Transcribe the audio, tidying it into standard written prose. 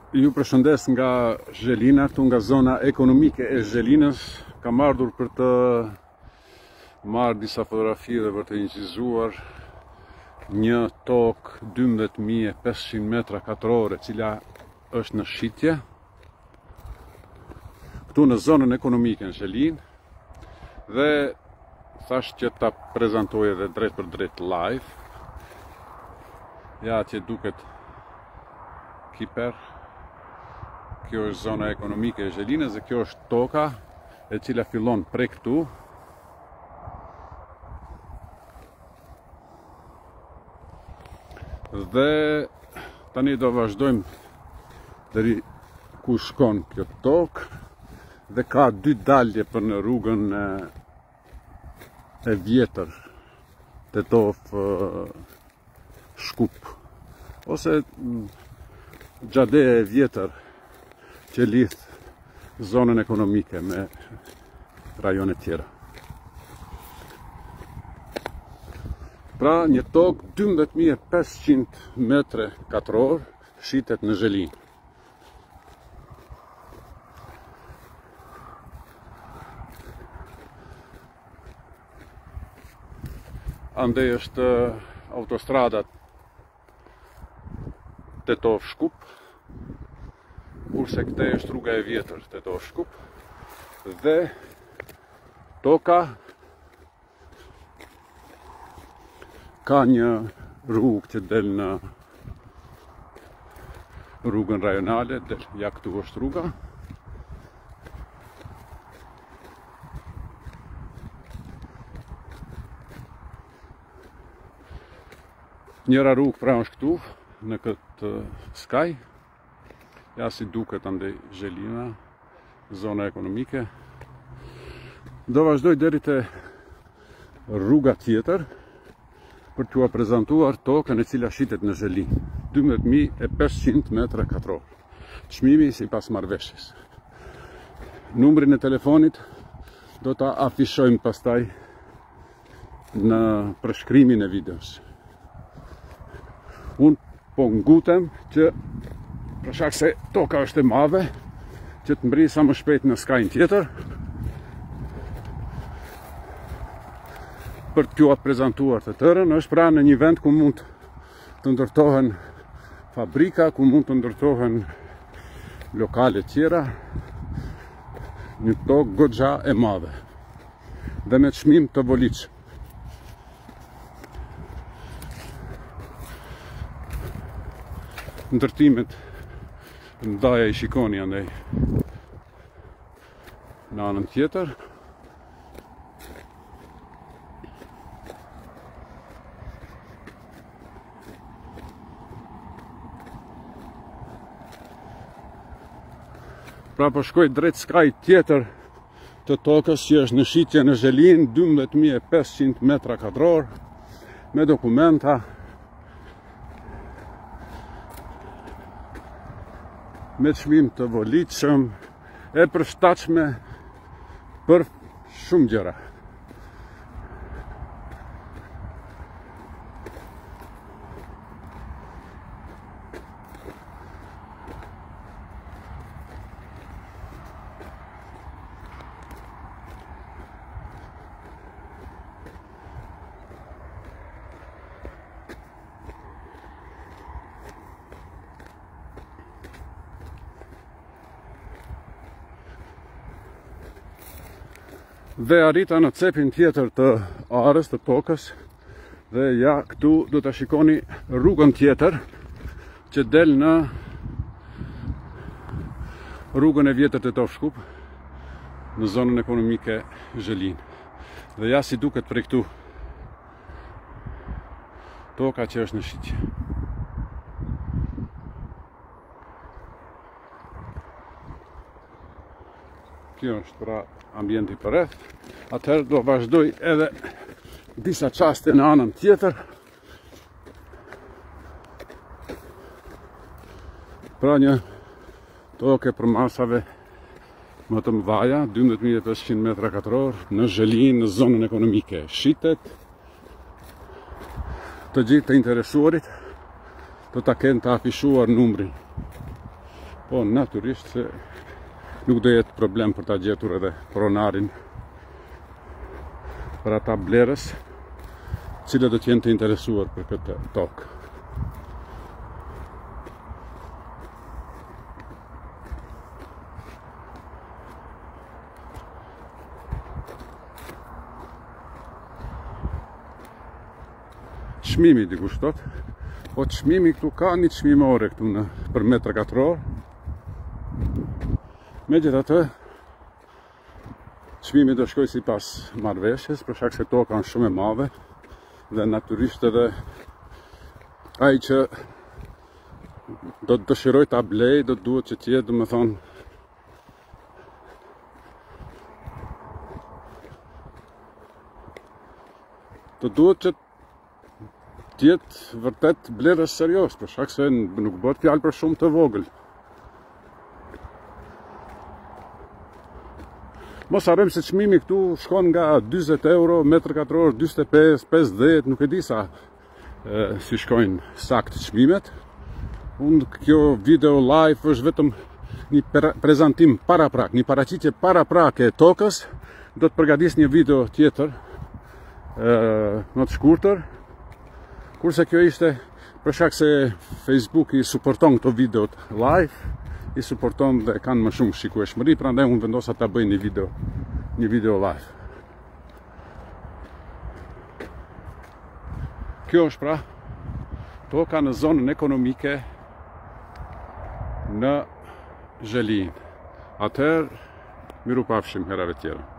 Ju përshëndes nga Zhelina, këtu nga zona ekonomike e Zhelinës. Kam ardhur për të marrë disa fotografi dhe për të incizuar një tokë 12.500 metra katrore, cila është në shitje këtu në zonën ekonomike në Zhelinë, dhe thash që ta prezantoj edhe drejt për drejt live. Ja që duket Kiper. Kjo është zona ekonomike e Zhelinës dhe kjo është toka e cila fillon prej këtu dhe tani do vazhdojmë deri ku shkon kjo tokë, dhe ka dy dalje për në rrugën e vjetër Tetov Shkup, ose gjadeja e vjetër që lidh zonën ekonomike me rajone tjera. Pra një tokë 12.500 metre katror shitet në Zhelinë. Andej është autostrada Tetov Shkup, kurse këte është rruga e vjetër Tetov Shkup, dhe toka ka një rrugë që del në rrugën rajonale, ja këtu është rruga. Njëra rrugë pra është këtu, në këtë skaj. Ja si duket andej Zhelina, zona ekonomike. Do vazhdoj deri te rruga tjetër për t'ua prezantuar tokën e cila shitet në Zhelinë, 12.500 metra katror. Çmimi sipas marrëveshjes. Numrin e telefonit do ta afishojmë pastaj në përshkrimin e videos. Unë po ngutem që për shkak se toka është e madhe, që të mbri sa më shpejt në skajin tjetër për t'ju prezantuar të tërën. Është pra në një vend ku mund të ndërtohen fabrika, ku mund të ndërtohen lokale tjera, një tokë goxha e madhe dhe me çmim të volitshëm. Ndërtimet ndaja I shikoni andaj në anën tjetër. Pra po shkoj drejt skajit tjetër të tokës që është në shitje në Zhelinë, 12.500 metra katror, me dokumenta, me çmim të volitshëm, e përshtatshme për shumë gjëra. Dhe arrita në cepin tjetër të arës të tokës, dhe ja këtu do të shikoni rrugën tjetër që del në rrugën e vjetër të Tetov Shkup në zonën ekonomike Zhelinë. Dhe ja si duket prej këtu toka që është në shitje. Kjo është pra ambienti përreth. Atëherë do vazhdoj edhe disa çaste në anën tjetër. Pra një tokë për masave më të mëdha, 12.500 metra katror në Zhelinë, në zonën ekonomike. Shitet të gjithë të interesuarit do ta kenë të afishuar numrin Po natyrisht se nuk do jetë problem për ta gjetur edhe pronarin për ata blerës cilët do t'jenë të interesuar për këtë tokë. Çmimi dikush thot, po çmimi këtu ka një çmimore këtu për metër katror. Megjithatë, çmimi do shkoj sipas marrëveshjes, për shkak se toka është shumë e madhe dhe natyrisht edhe ai që do të dëshiroj ta blej, do duhet që të jetë, domethënë, do duhet që të jetë vërtet blerës serioz, për shkak se nuk bëhet fjalë për shumë të vogël. Mos harrojmë se çmimi këtu shkon nga 40 euro metër katror, 45, 50, nuk e di sa si shkojnë sakt çmimet. Kjo video live është vetëm një prezantim paraprak, një paraqitje paraprake e tokës. Do të përgatis një video tjetër më të shkurtër. Kurse kjo ishte për shkak se Facebook i suporton këto videot live, i suporton dhe kanë më shumë shikueshmëri, prandaj unë vendosa ta bëj një video live. Kjo është pra toka në zonën ekonomike në Zhelinë. Atëherë, miru pafshim herave tjera.